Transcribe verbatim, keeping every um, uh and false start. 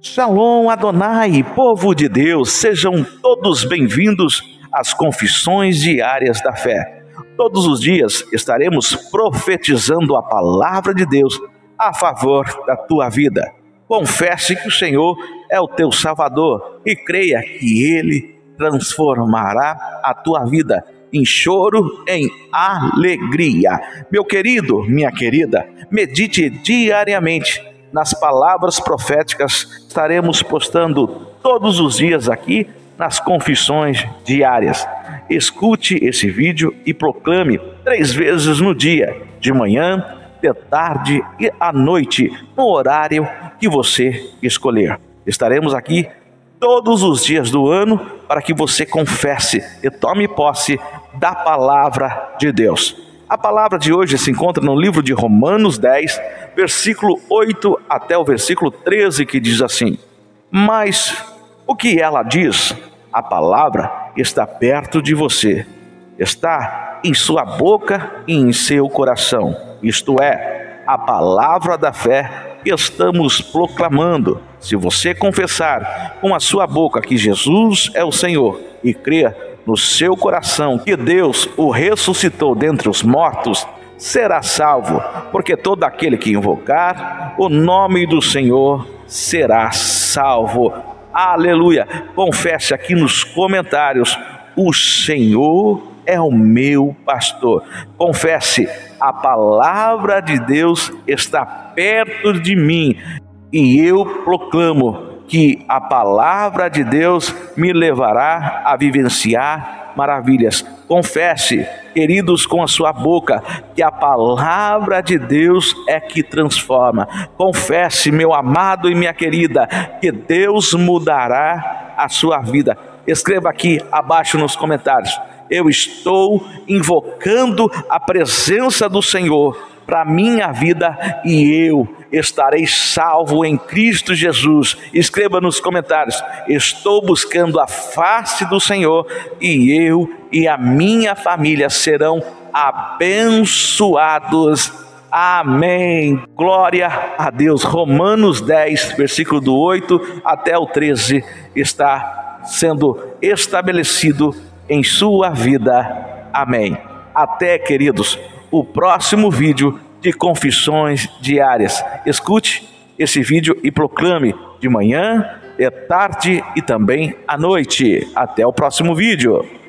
Shalom Adonai, povo de Deus, sejam todos bem-vindos às Confissões Diárias da Fé. Todos os dias estaremos profetizando a palavra de Deus a favor da tua vida. Confesse que o Senhor é o teu Salvador e creia que Ele transformará a tua vida em choro, em alegria. Meu querido, minha querida, medite diariamente nas palavras proféticas. Estaremos postando todos os dias aqui nas Confissões Diárias. Escute esse vídeo e proclame três vezes no dia, de manhã, de tarde e à noite, no horário que você escolher. Estaremos aqui todos os dias do ano para que você confesse e tome posse da palavra de Deus. A palavra de hoje se encontra no livro de Romanos dez, versículo oito até o versículo treze, que diz assim: mas o que ela diz? A palavra está perto de você, está em sua boca e em seu coração, isto é, a palavra da fé que estamos proclamando. Se você confessar com a sua boca que Jesus é o Senhor e crer no seu coração que Deus o ressuscitou dentre os mortos, será salvo, porque todo aquele que invocar o nome do Senhor será salvo. Aleluia! Confesse aqui nos comentários: o Senhor é o meu pastor. Confesse: a palavra de Deus está perto de mim e eu proclamo que a palavra de Deus me levará a vivenciar maravilhas. Confesse, queridos, com a sua boca que a palavra de Deus é que transforma. Confesse, meu amado e minha querida, que Deus mudará a sua vida. Escreva aqui abaixo nos comentários: eu estou invocando a presença do Senhor para minha vida e eu estarei salvo em Cristo Jesus. Escreva nos comentários: estou buscando a face do Senhor e eu e a minha família serão abençoados. Amém. Glória a Deus. Romanos dez, versículo do oito até o treze está sendo estabelecido em sua vida. Amém. Até, queridos, o próximo vídeo de Confissões Diárias. Escute esse vídeo e proclame de manhã, de tarde e também à noite. Até o próximo vídeo.